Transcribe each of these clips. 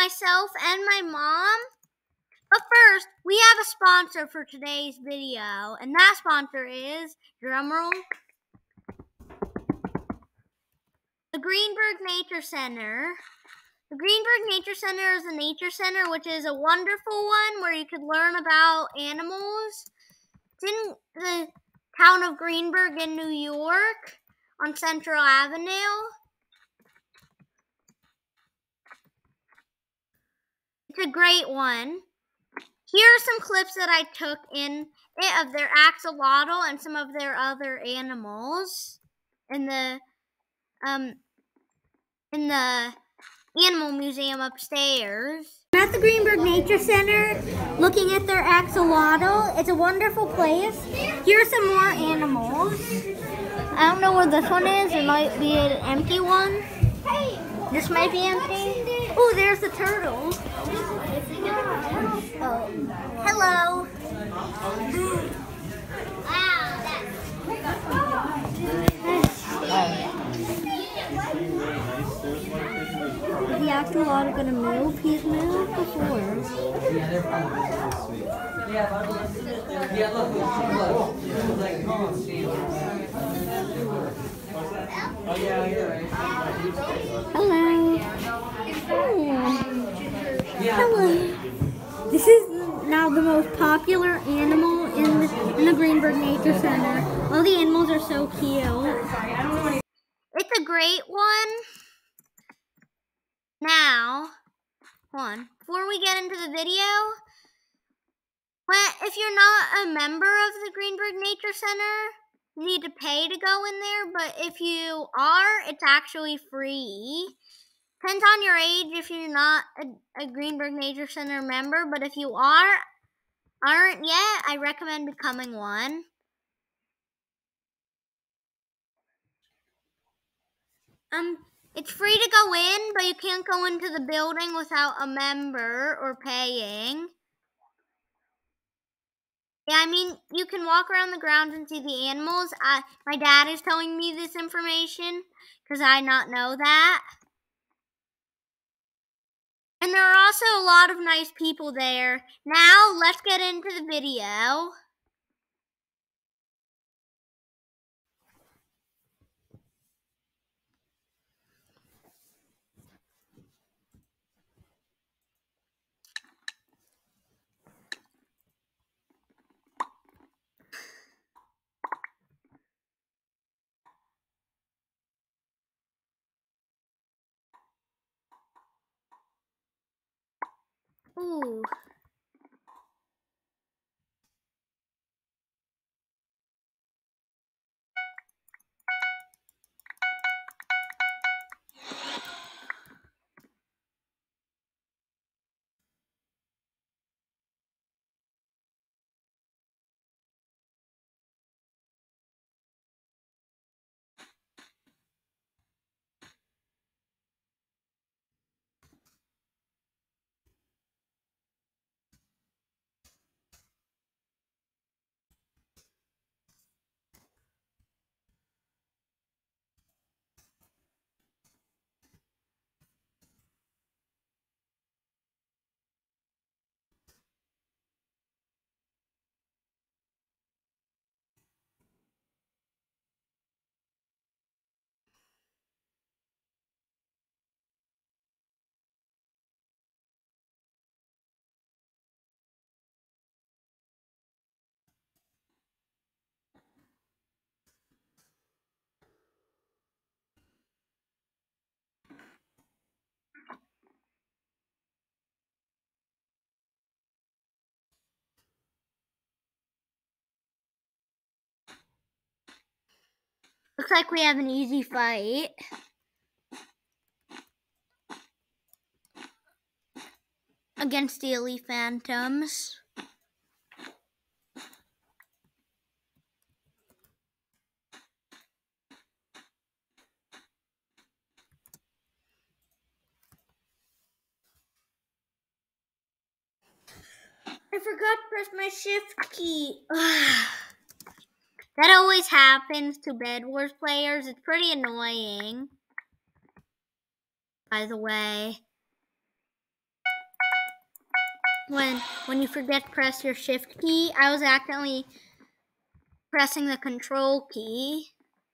myself and my mom. But first, we have a sponsor for today's video, and that sponsor is, drumroll, the Greenburgh Nature Center. The Greenburgh Nature Center is a nature center, which is a wonderful one where you could learn about animals. It's in the town of Greenburgh in New York on Central Avenue. It's a great one. Here are some clips that I took in it of their axolotl and some of their other animals in the animal museum upstairs. I'm at the Greenburgh Nature Center looking at their axolotl. It's a wonderful place. Here are some more animals. I don't know where this one is. It might be an empty one. This might be empty. Oh, there's the turtle. Oh, hello. Is the axolotl gonna move? He's moved before. Yeah, they're probably sweet. Yeah, look. Like, come on, Steve. Oh, yeah, you're right. Hello. Hello. This is now the most popular animal in the Greenburgh Nature Center. All the animals are so cute. It's a great one. Now, hold on. Before we get into the video, if you're not a member of the Greenburgh Nature Center, you need to pay to go in there. But if you are, it's actually free. Depends on your age if you're not a Greenburgh Nature Center member. But if you aren't yet, I recommend becoming one. It's free to go in, but you can't go into the building without a member or paying. Yeah, I mean, you can walk around the grounds and see the animals. My dad is telling me this information because I not know that. And there are also a lot of nice people there. Now, let's get into the video. Ooh. Looks like we have an easy fight. Against the elite phantoms. I forgot to press my shift key. That always happens to Bed Wars players. It's pretty annoying. By the way. when you forget to press your shift key. I was accidentally pressing the control key.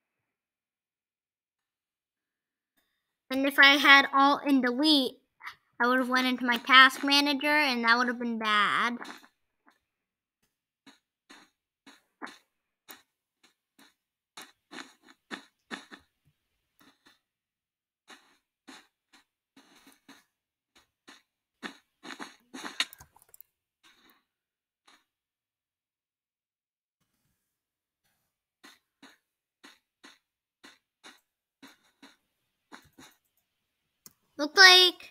And if I had Alt and Delete, I would have went into my task manager and that would have been bad. Looked like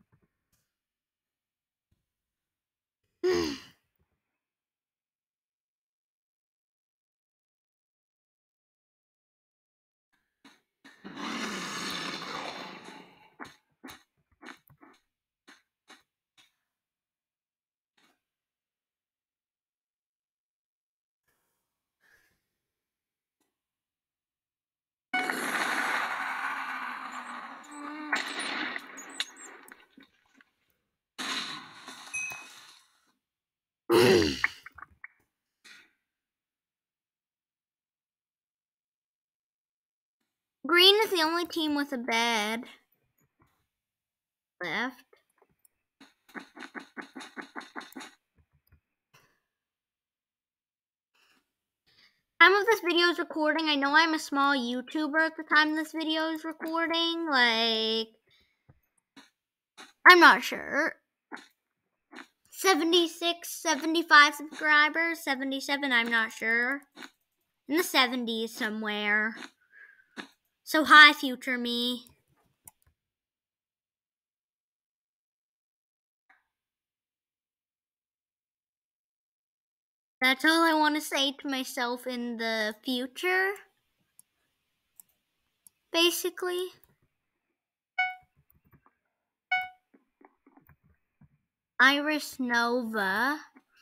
Green is the only team with a bed left. Time of this video is recording. I know I'm a small YouTuber at the time this video is recording. Like, I'm not sure. 76, 75 subscribers, 77, I'm not sure. In the 70s somewhere. So hi, future me. That's all I want to say to myself in the future. Basically. Iris Nova.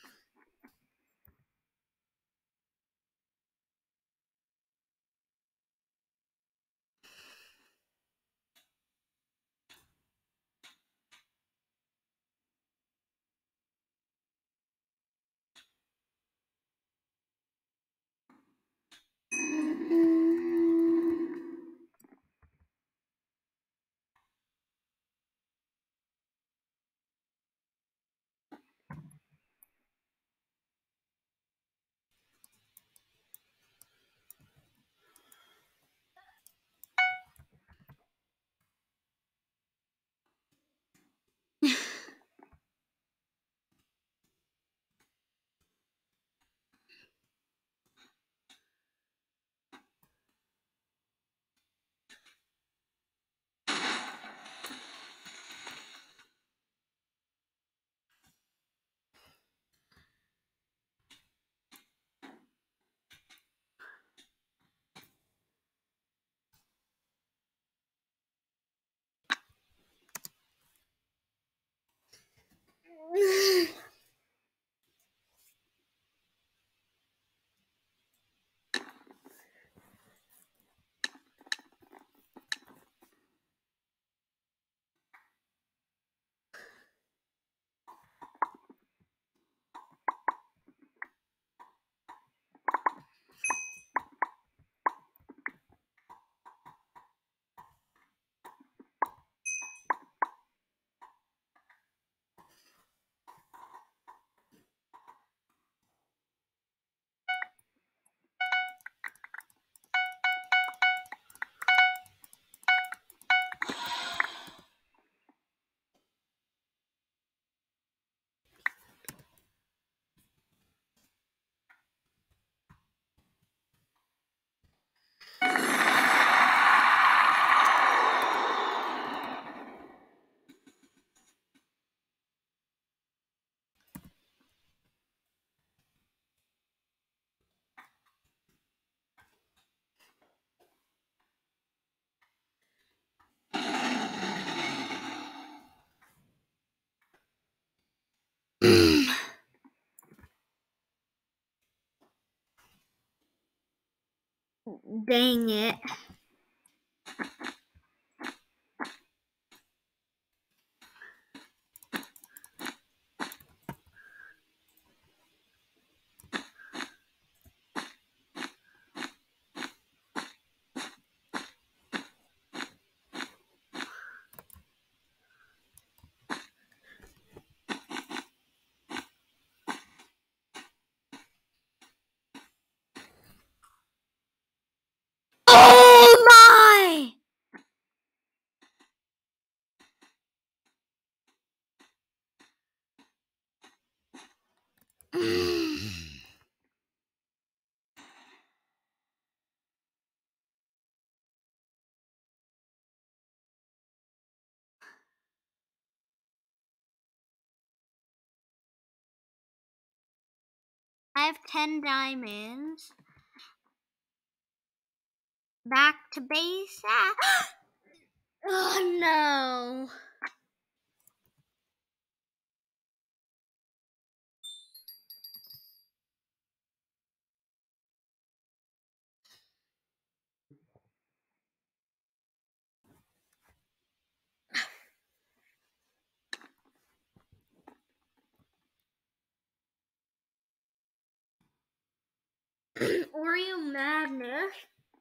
Dang it. I have 10 diamonds. Back to base. Oh no. Oreo madness.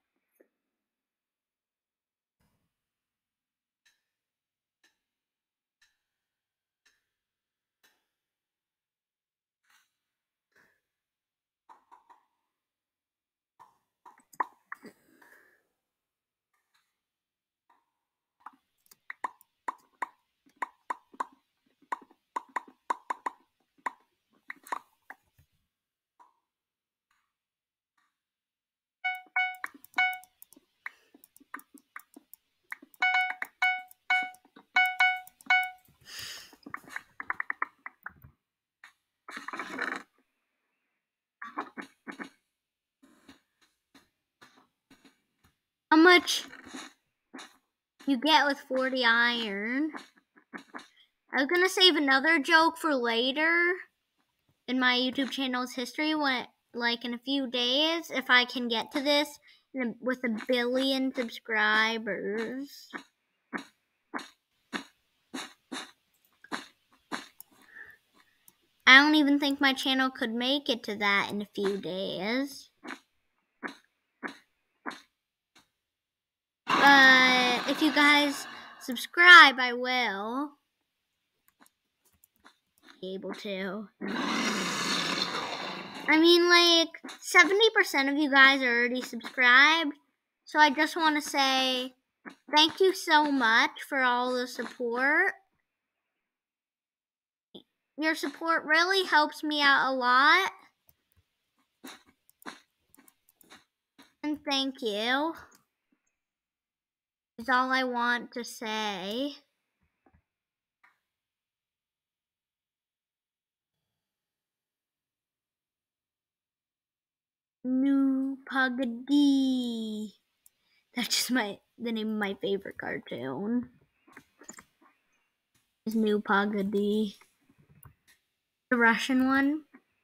How much you get with 40 iron? I was gonna save another joke for later in my YouTube channel's history when, like, in a few days, if I can get to this with 1 billion subscribers. I don't even think my channel could make it to that in a few days. But if you guys subscribe, I will be able to. I mean, like, 70% of you guys are already subscribed. So I just want to say thank you so much for all the support. Your support really helps me out a lot. And thank you. Is all I want to say. New Puggy. That's just the name of my favorite cartoon. Is New Puggy. The Russian one.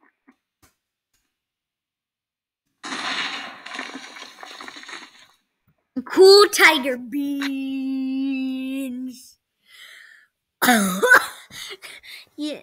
Cool tiger beans. Yeah.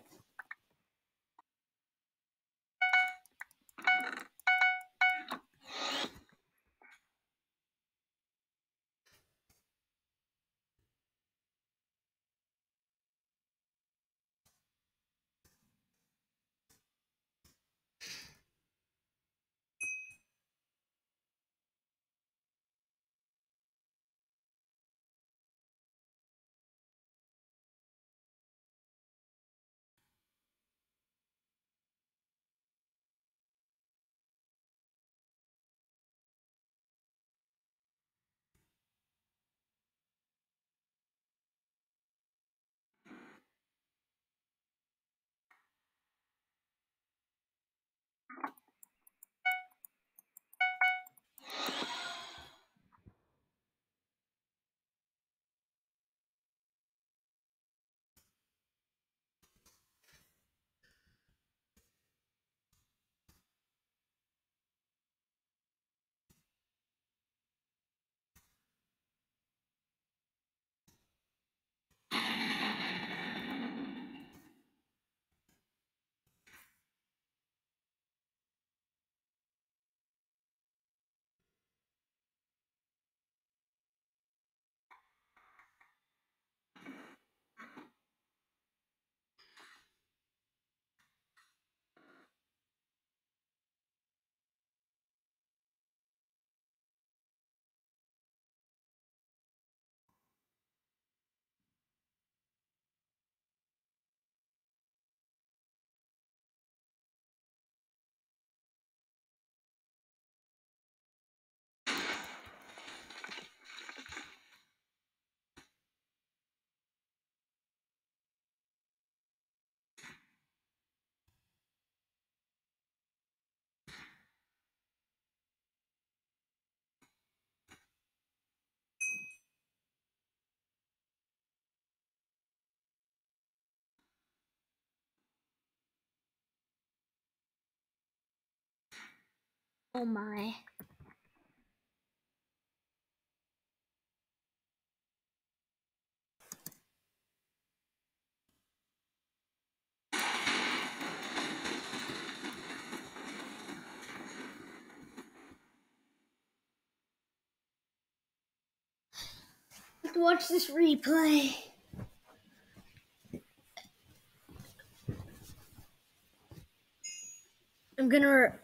Oh my. Let's watch this replay. I'm gonna...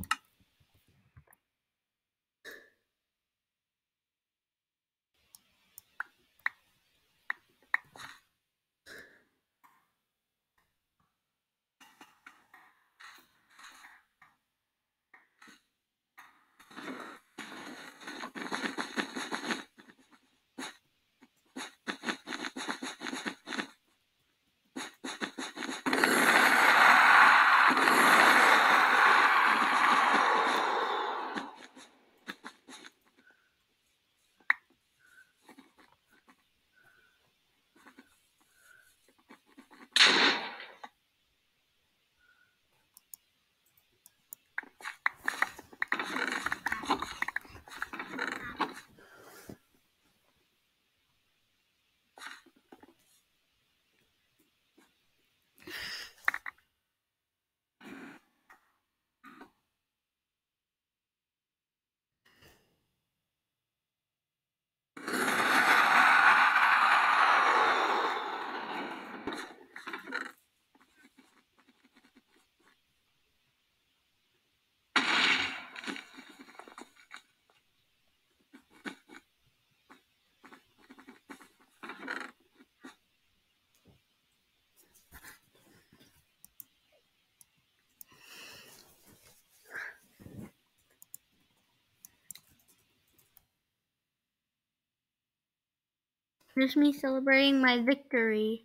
Here's me celebrating my victory.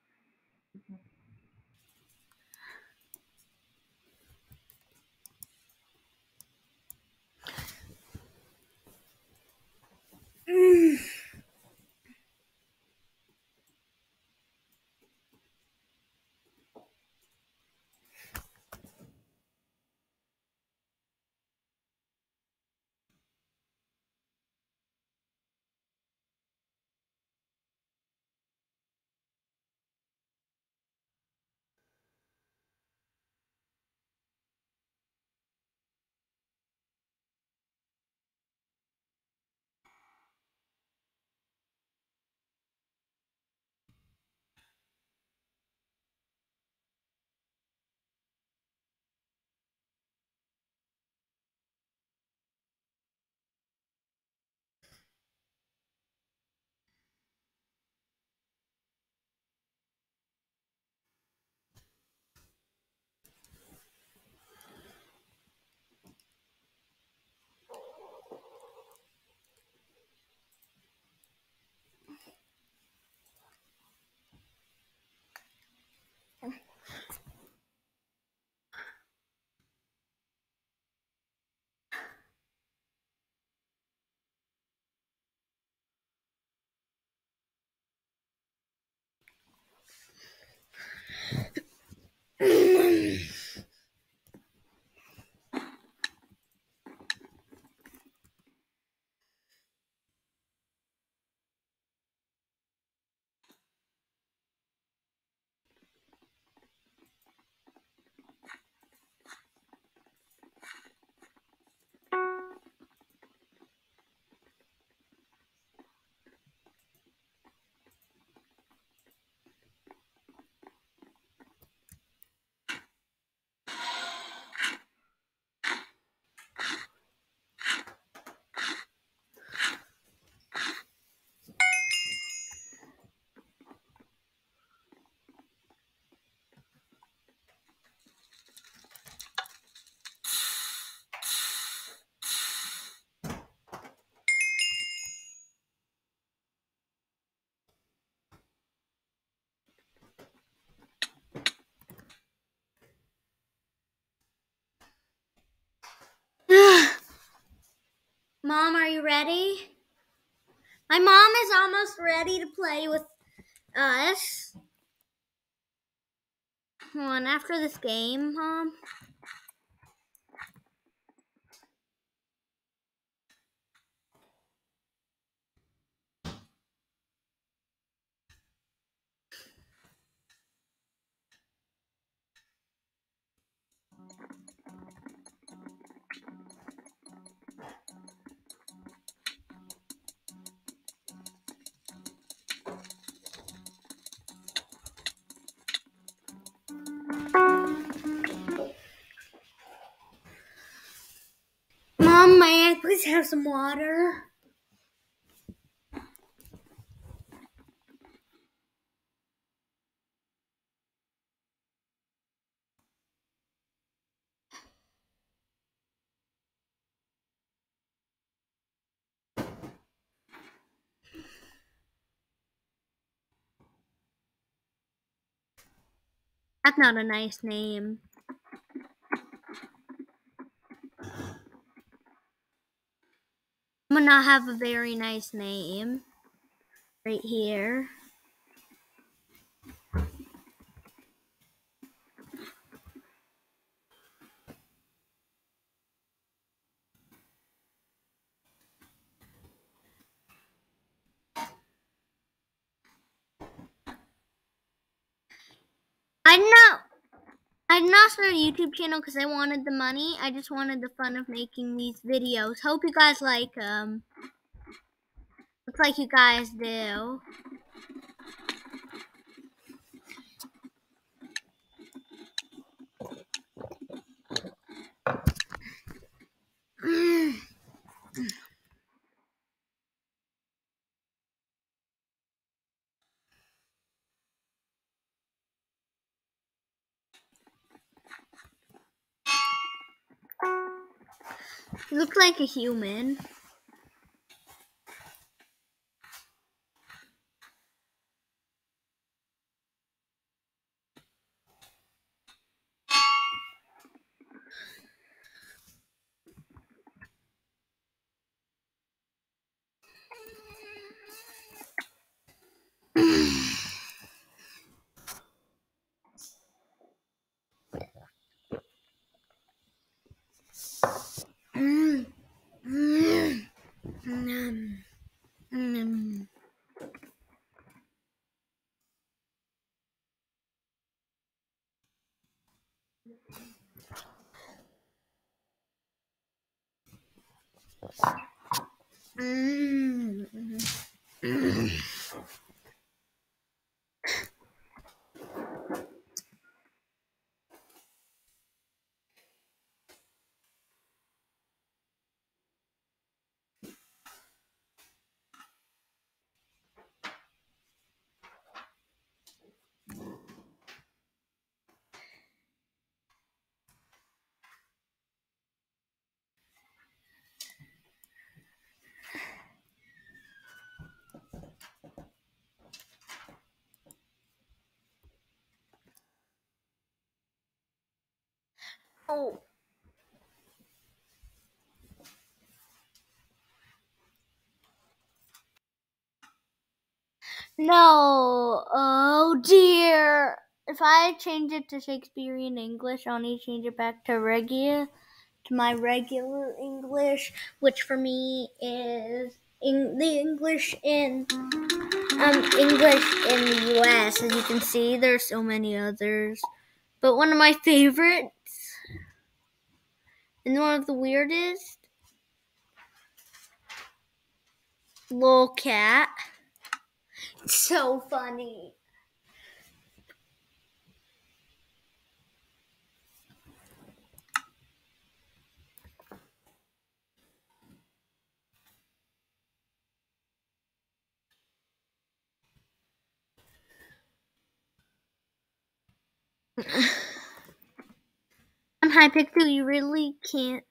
Mom, are you ready? My mom is almost ready to play with us. Come on, after this game, Mom. Let's have some water. That's not a nice name. I'm gonna have a very nice name right here. I did not start a YouTube channel because I wanted the money. I just wanted the fun of making these videos. Hope you guys like them. Looks like you guys do. You look like a human. Oh. No. Oh dear. If I change it to Shakespearean English, I'll need to change it back to my regular English, which for me is the English in the US. As you can see, there's so many others, but one of my favorites and one of the weirdest, Lol Cat. It's so funny. I'm Hypixel, you really can't.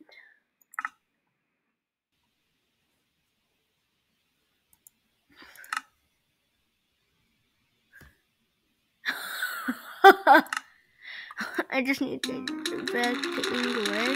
I just need to get back to English.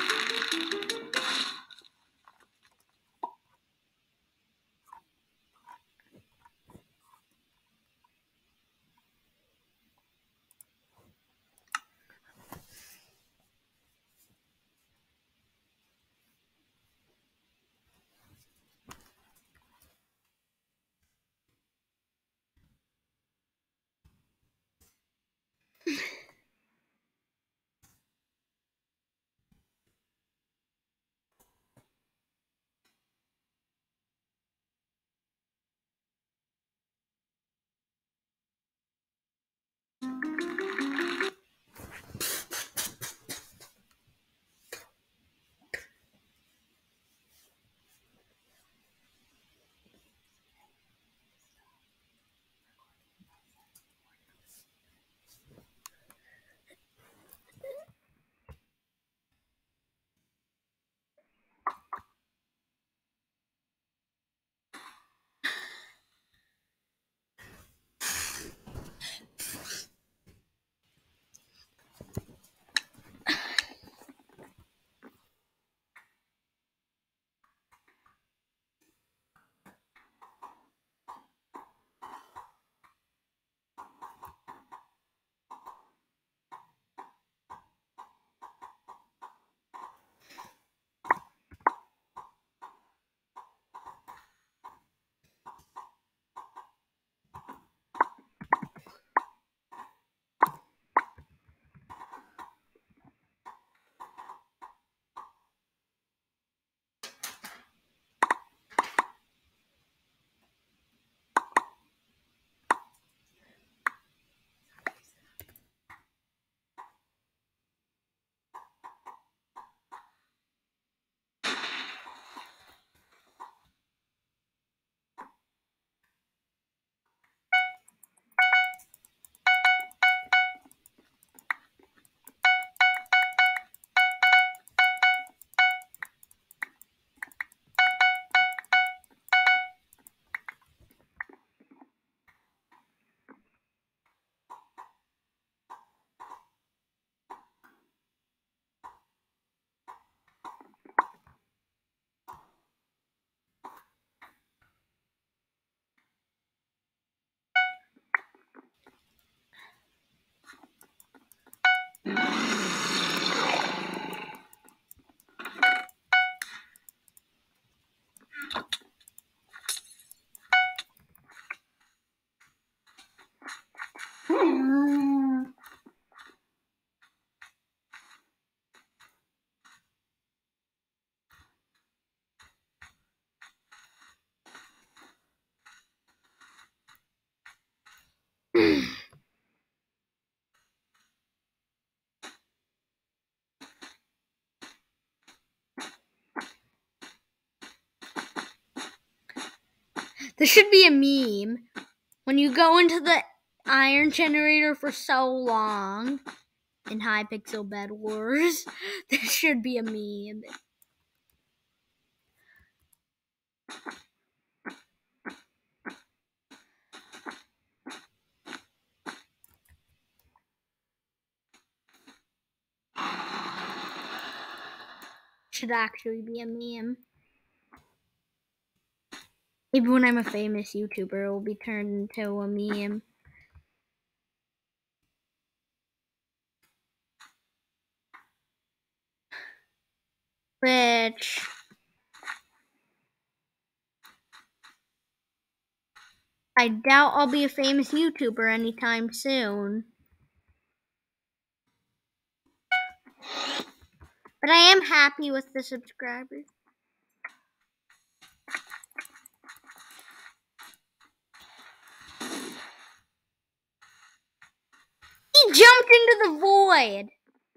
This should be a meme. When you go into the iron generator for so long in Hypixel Bed Wars, this should be a meme. Should actually be a meme. Maybe when I'm a famous YouTuber, it will be turned into a meme. Which I doubt I'll be a famous YouTuber anytime soon. But I am happy with the subscribers. He jumped into the void.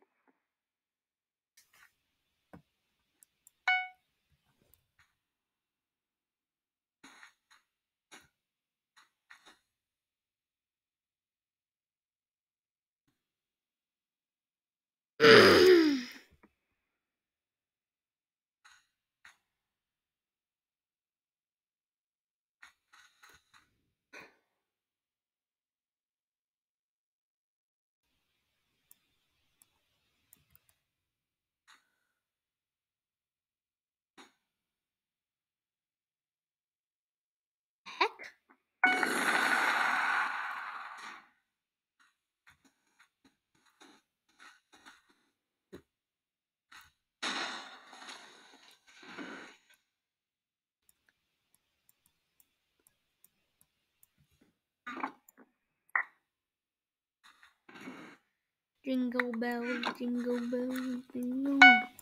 Heck? Jingle bells, jingle bells, jingle.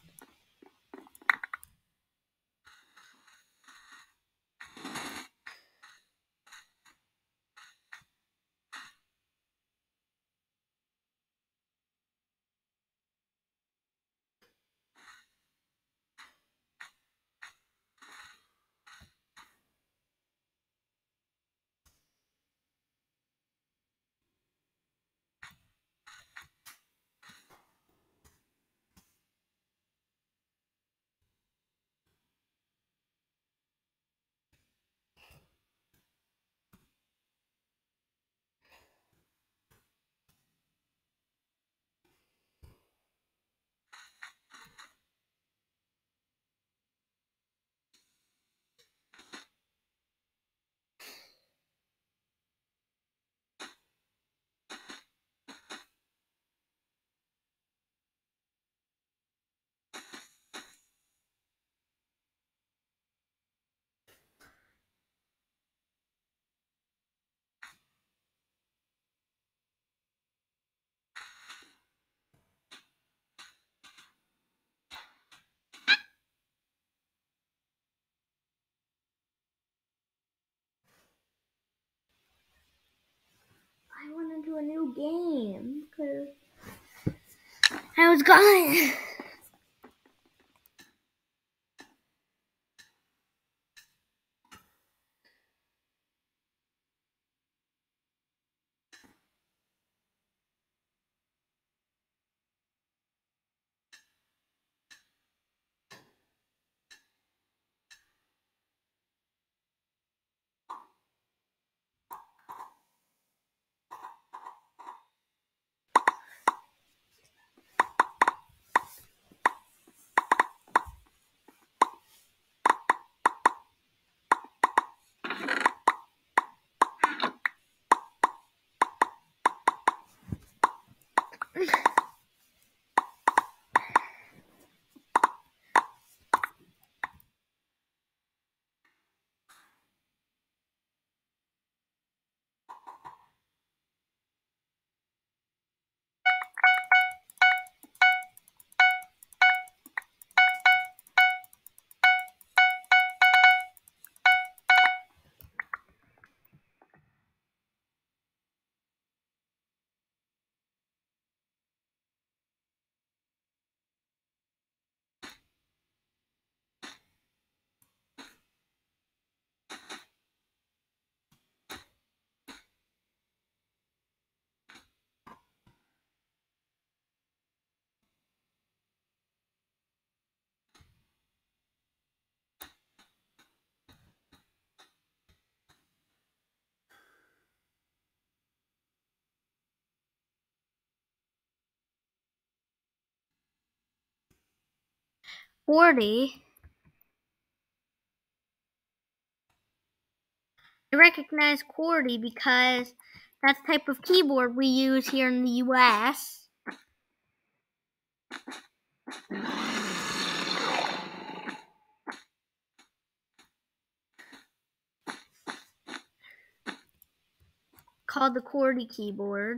I want to do a new game because I was gone. QWERTY. I recognize QWERTY because that's the type of keyboard we use here in the US. Called the QWERTY keyboard.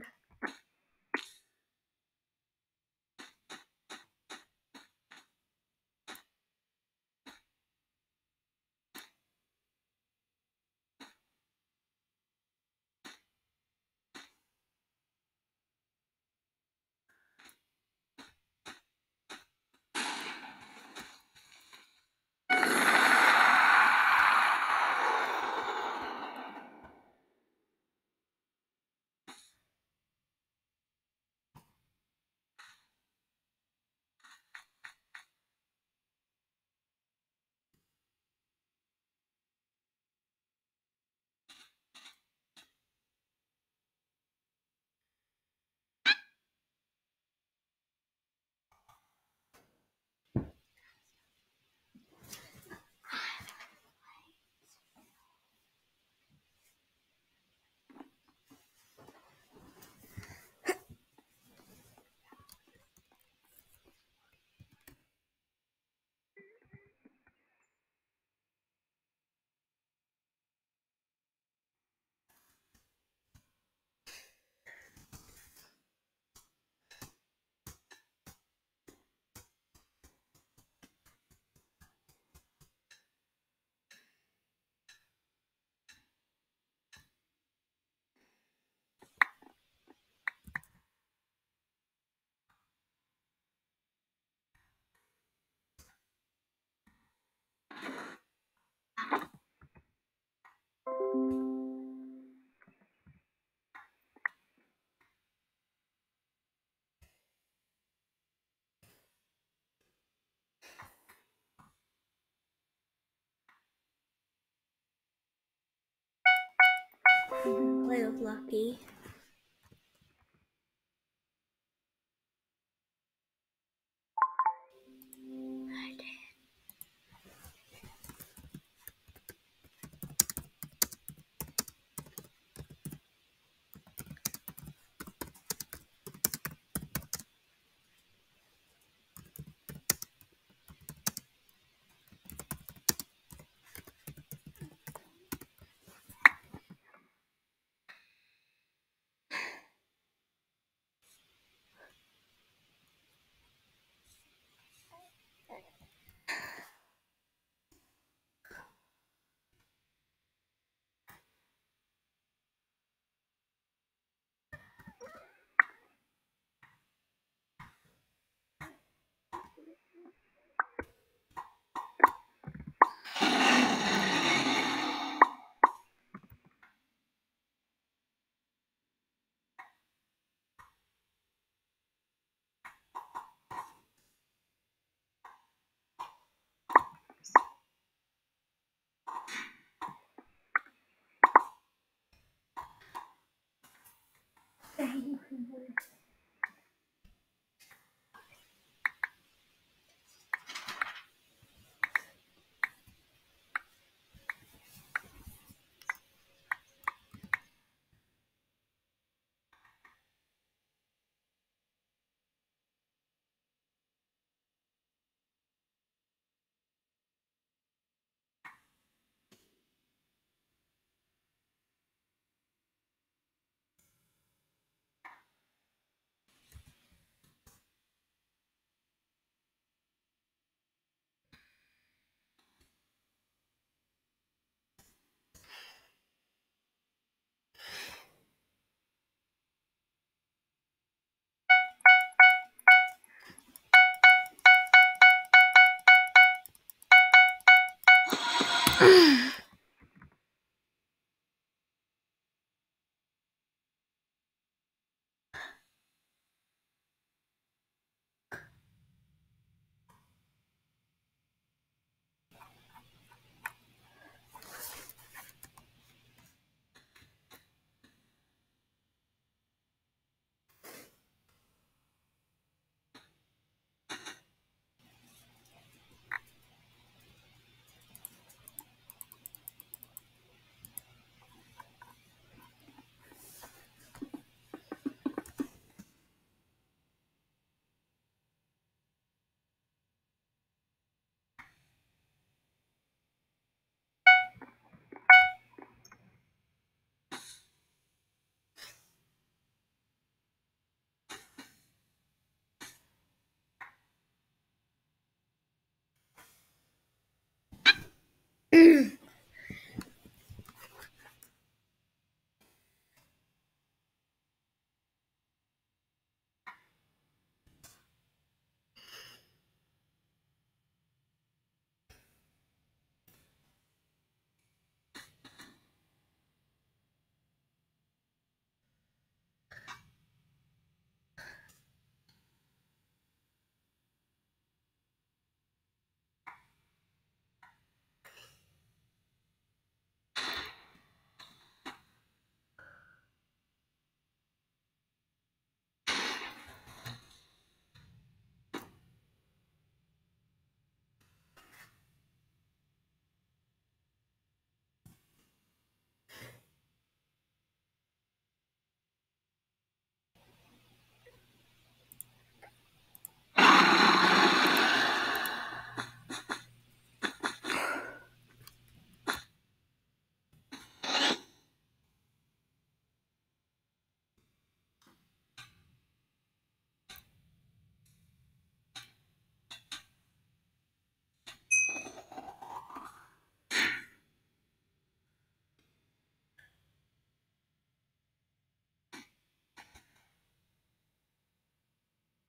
Play with Lucky.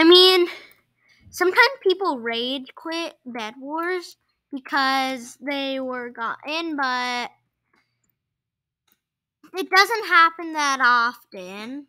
mean, sometimes people rage quit Bed Wars because they were gotten, but it doesn't happen that often,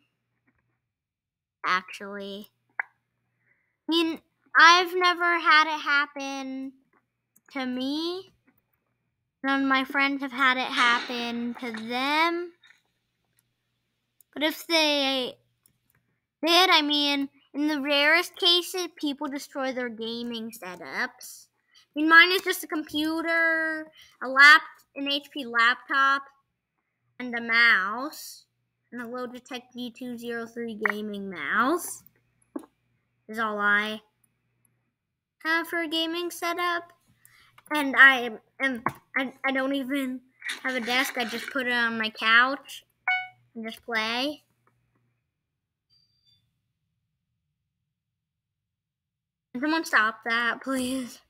actually. I mean, I've never had it happen to me. None of my friends have had it happen to them. But if they did, I mean, in the rarest cases, people destroy their gaming setups. I mean, mine is just a computer, an HP laptop, and a mouse, and a Logitech G203 gaming mouse. Is all I have for a gaming setup. And I don't even have a desk. I just put it on my couch and just play. Can someone stop that, please?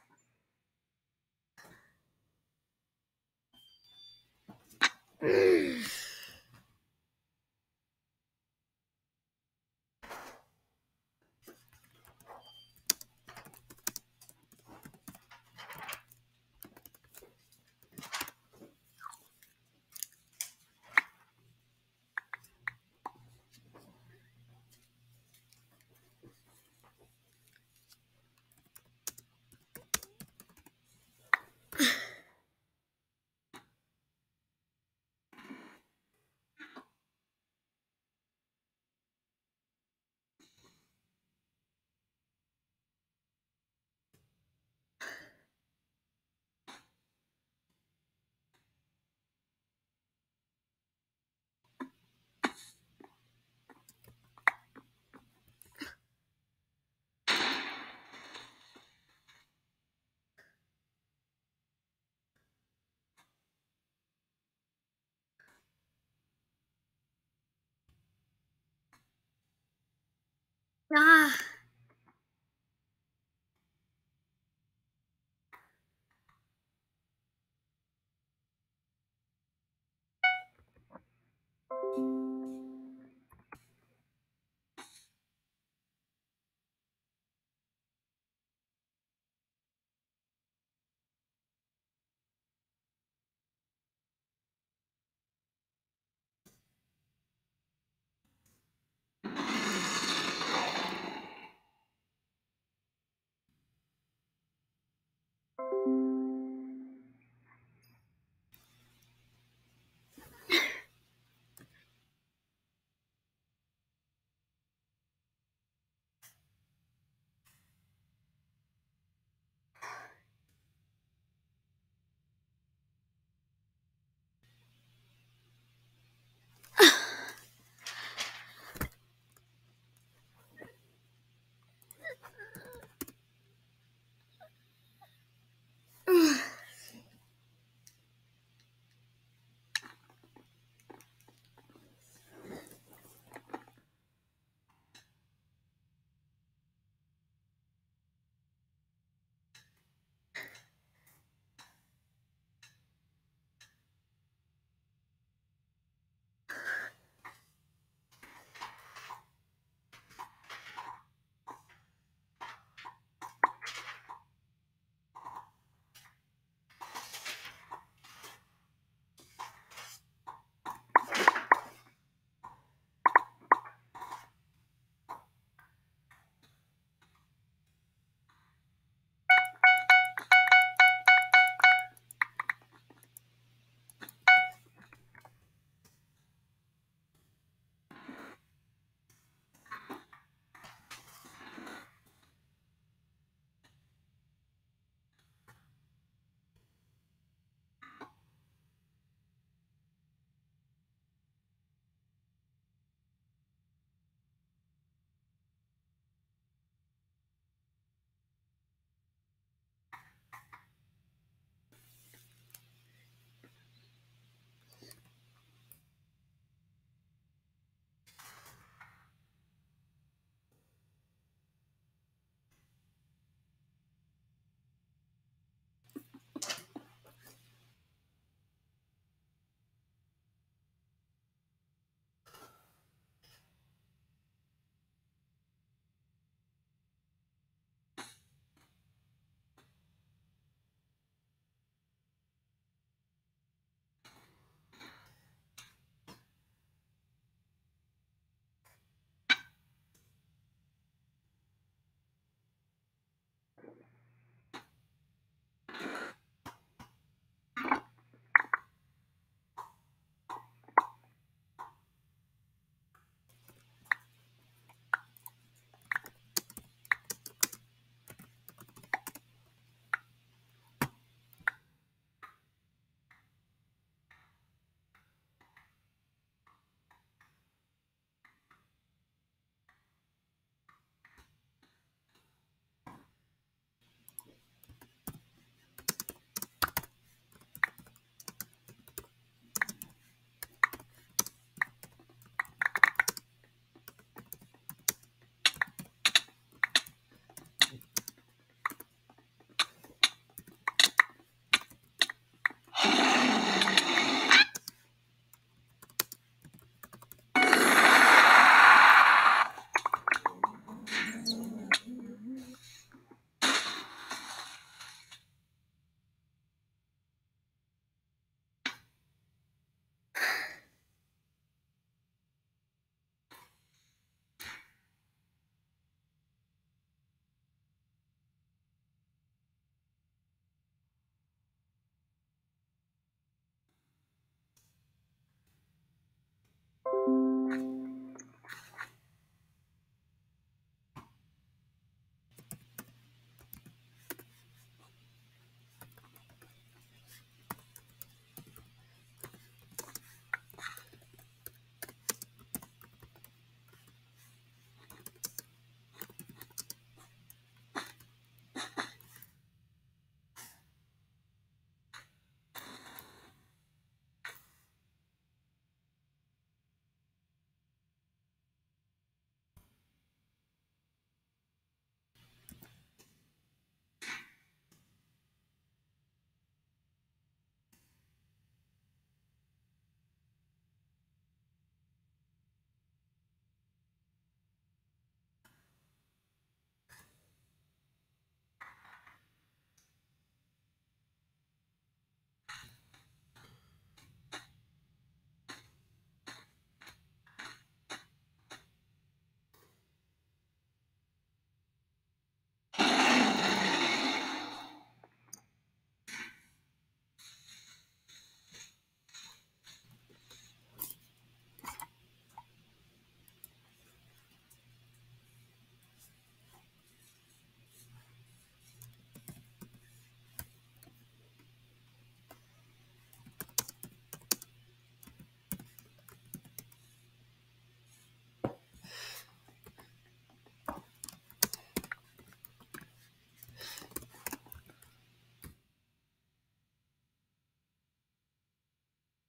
Ah.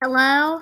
Hello?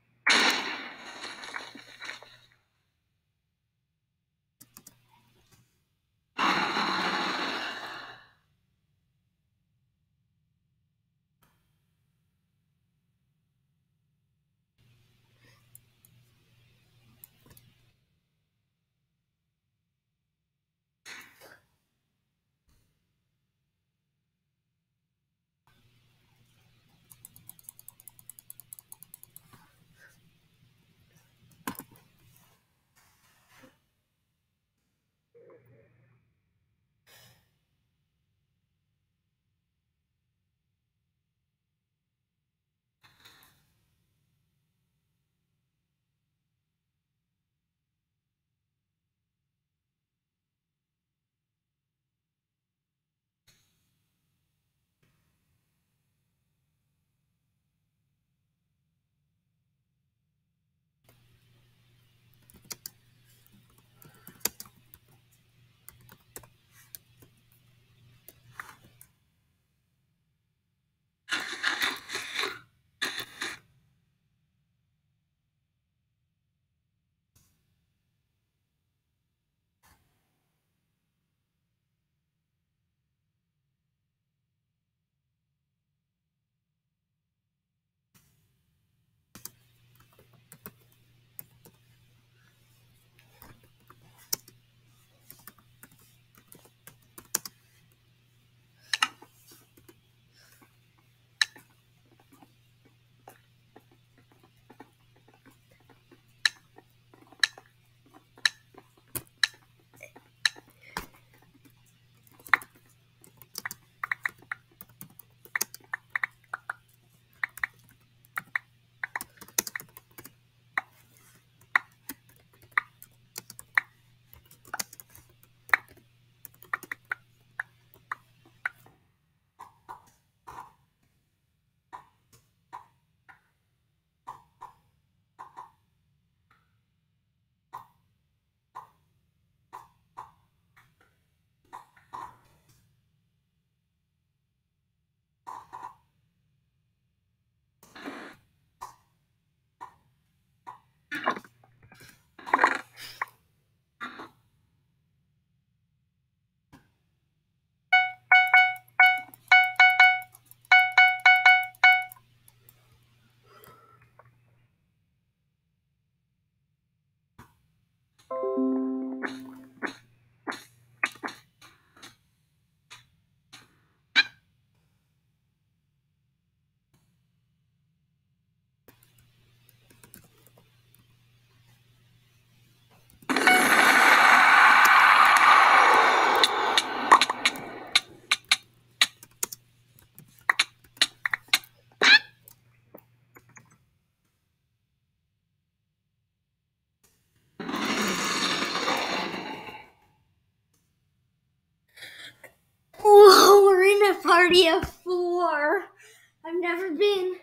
Whoa, we're in a party of 4. I've never been.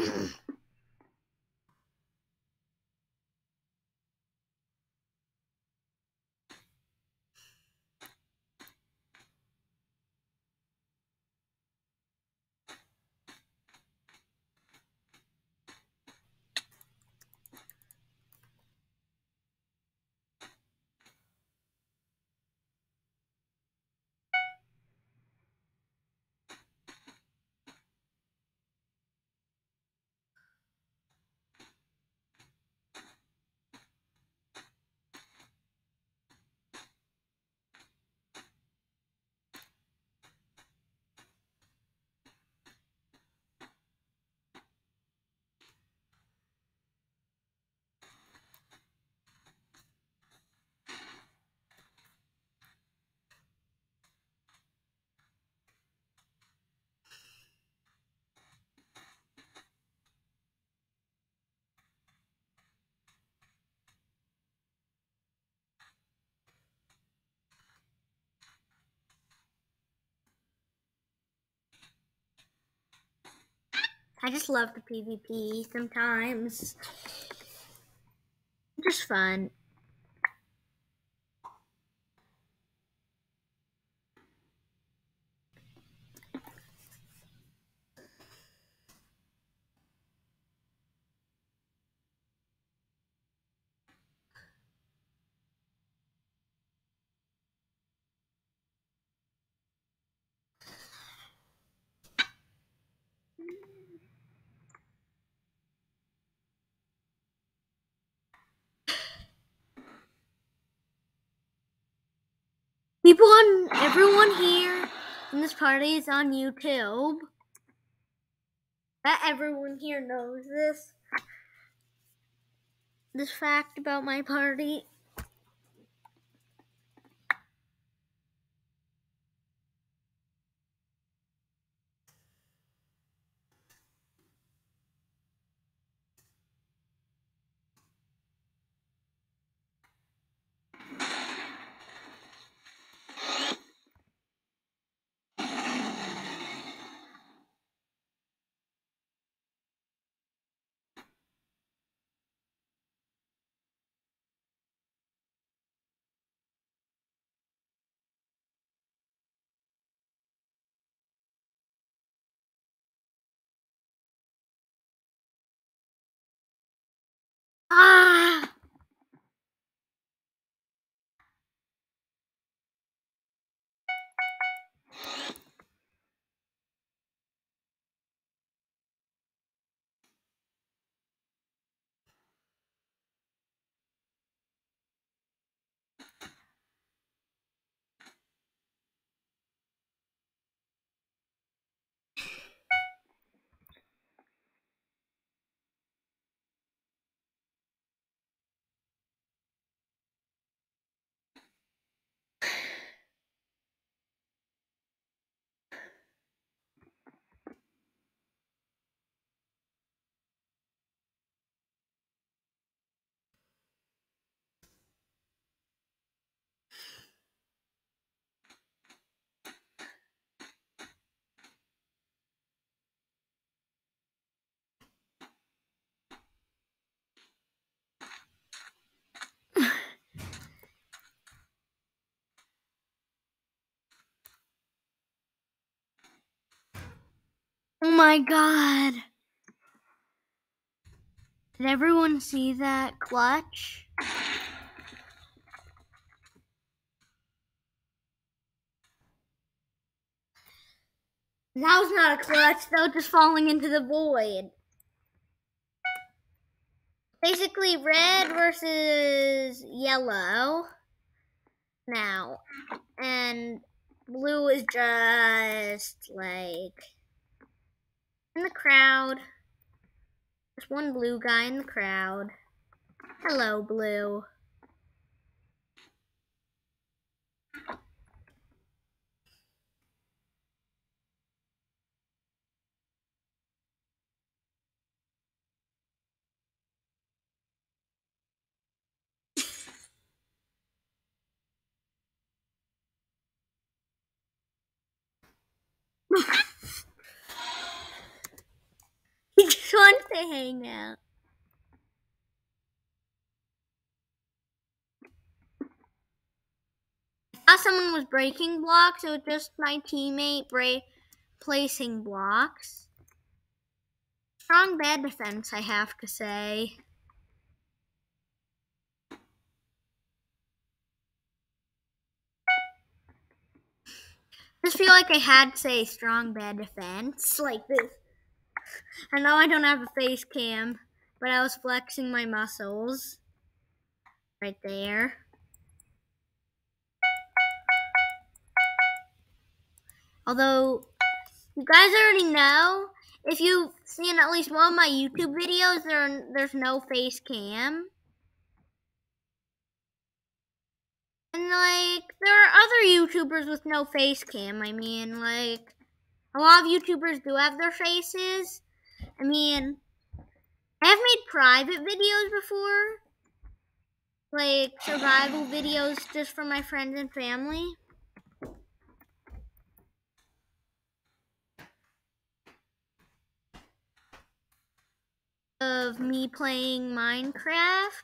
I just love the PvP sometimes. Just fun. Everyone here in this party is on YouTube. Bet everyone here knows this fact about my party. Ah! Oh my god. Did everyone see that clutch? That was not a clutch, that was just falling into the void. Basically red versus yellow now. And blue is just like in the crowd. There's one blue guy in the crowd. Hello, blue. He just wants they hang out. I thought someone was breaking blocks. It was just my teammate placing blocks. Strong bad defense, I have to say. I just feel like I had to say strong bad defense like this. I know I don't have a face cam, but I was flexing my muscles right there. Although, you guys already know, if you've seen at least one of my YouTube videos, there's no face cam. And, like, there are other YouTubers with no face cam. I mean, like, a lot of YouTubers do have their faces. I mean, I have made private videos before. Like, survival videos just for my friends and family. Of me playing Minecraft.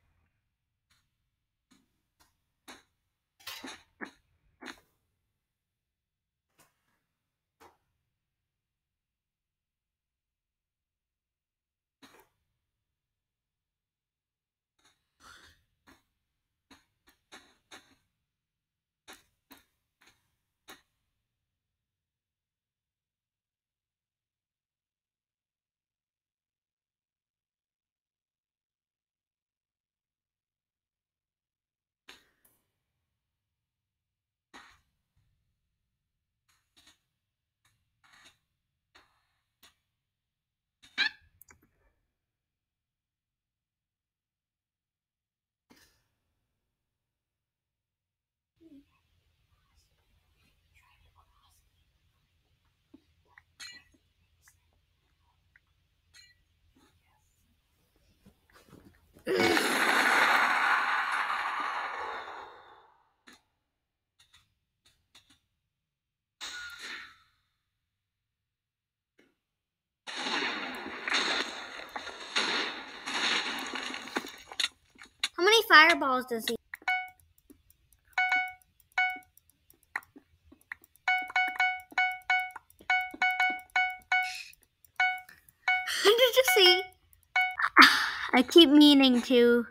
How many fireballs does he? Did you see? I keep meaning to.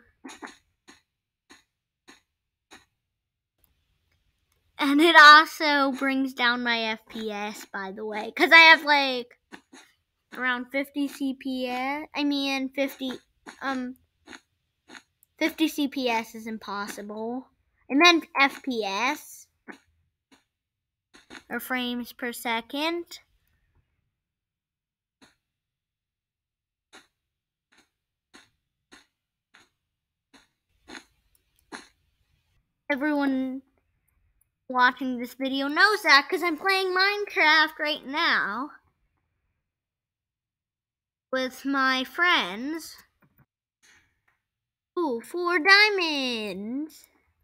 And it also brings down my FPS, by the way. Because I have, like, around 50 CPS. I mean, 50 CPS is impossible. I meant FPS. Or frames per second. Everyone watching this video knows that because I'm playing Minecraft right now with my friends. Ooh, 4 diamonds.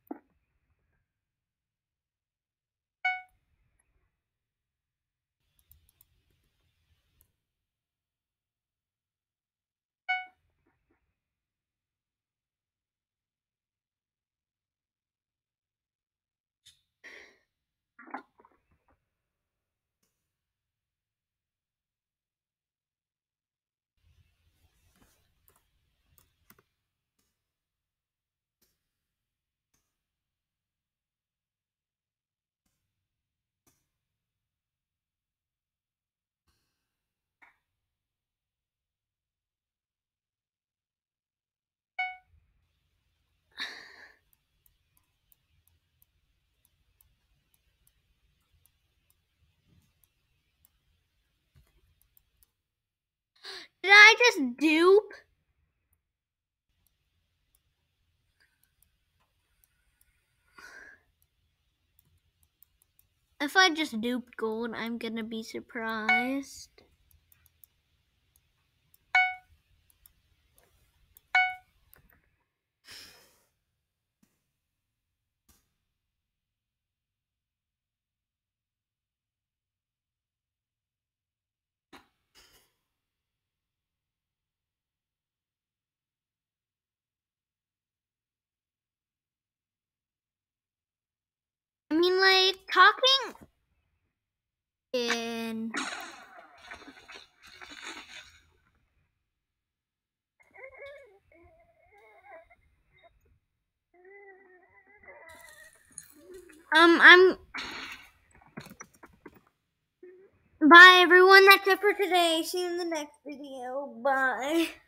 Did I just dupe? If I just duped gold, I'm gonna be surprised. mean, like, talking in... Bye, everyone. That's it for today. See you in the next video. Bye.